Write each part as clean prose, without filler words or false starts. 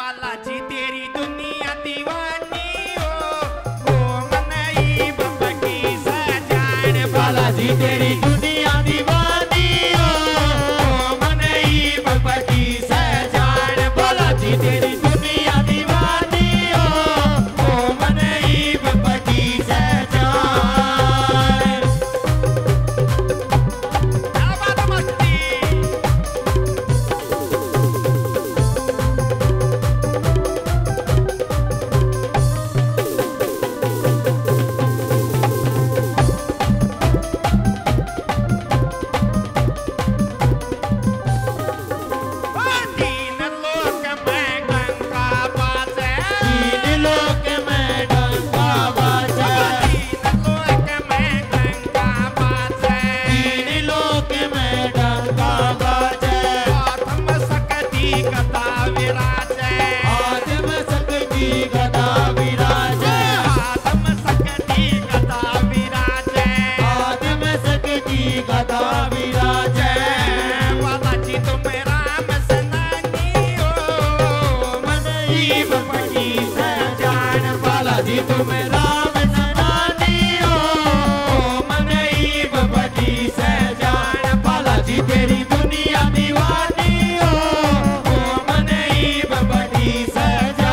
बालाजी तेरी दुनिया दीवानी ओ मनई बाबा की सजान। बालाजी तेरी दुनिया दीवानी ओ मनई बाबा की सजान। बालाजी तेरी दुनिया दीवानी ओ मनई बाबा की सजान। क्या बात मस्ती। बालाजी तुम्हें राम सनानी ओ मनई बाबा की सजान। बालाजी तेरी दुनिया दीवानी ओ मनई बाबा की सजान।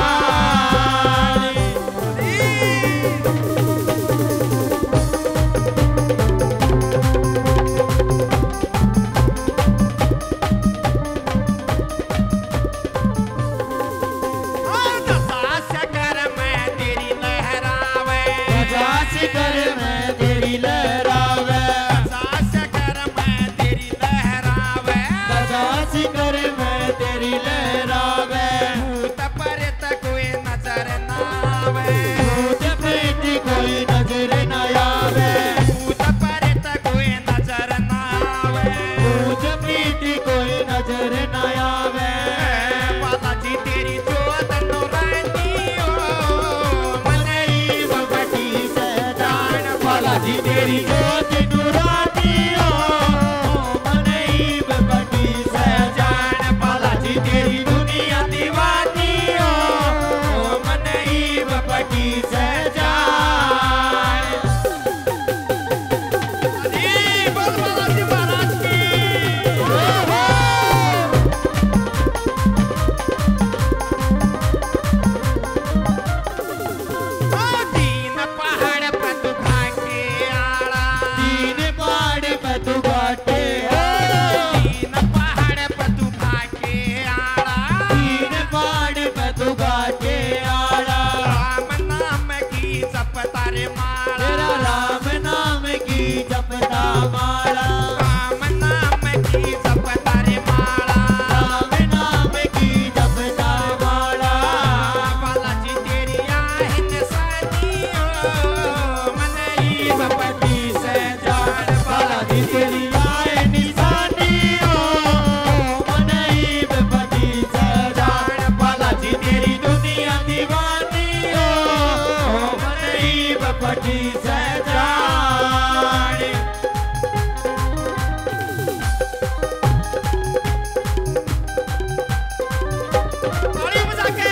कर मैं तेरी लहरावे, बजास कर मैं तेरी लहरावे, बजास कर मैं तेरी लहरावे। भूत प्रेत कोई नजर ना आवे, भूत प्रेत कोई नजर ना आवे, भूत प्रेत कोई नजर ना आवे, भूत प्रेत कोई नजर ना आवे। बालाजी तेरी जोत नूरानी ओ मनई बाबा की सजान। बालाजी तेरी जोत नूरानी ओ मनई बाबा की सजान। बालाजी तेरी दुनिया दीवानी ओ मनई बाबा की सजान। बोल बालाजी महाराज की। तीन पहाड़ पे तू भागे आड़ा, तीन पहाड़ पे तू भागे आड़ा, तीन पहाड़ पे तू भागे आड़ा, तीन पहाड़ पे तू भागे आड़ा। राम नाम की जपता रे माला, तेरा राम नाम की जपता माला, राम नाम की जपता रे माला, राम नाम की जपता माला। बालाजी तेरी आहे निशानी ओ मनई बाबा की सजान। बालाजी तेरी आहे निशानी ओ मनई बाबा की सजान। बालाजी तेरी दुनिया दीवानी ओ मनई बाबा की सजान। ताली बजा के।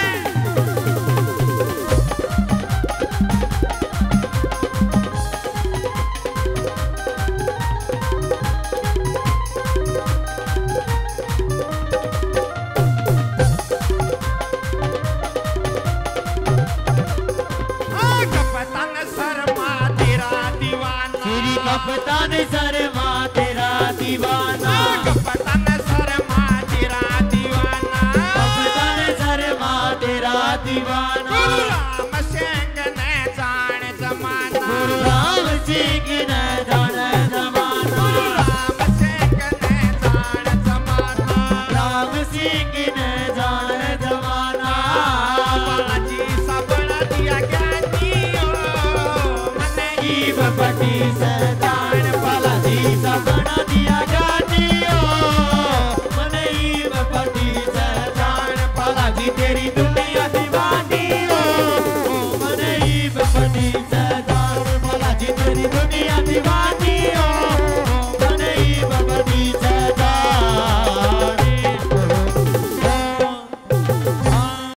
कप्तान शर्मा तेरा दीवाना, श्री कप्तान शर्मा तेरा दीवाना, कप्तान शर्मा तेरा दीवाना, कप्तान शर्मा तेरा दीवाना। राम सिंह ने जान जमाना, राम सिंह ने जान जमाना, राम सिंह ने जान जमाना, राम सिंह ने जान जमाना। बालाजी सबड़ा दिया ज्ञानी ओ मनई बाबा की सजान। बालाजी सबड़ा दिया ज्ञानी ओ मनई बाबा की सजान। बालाजी तेरी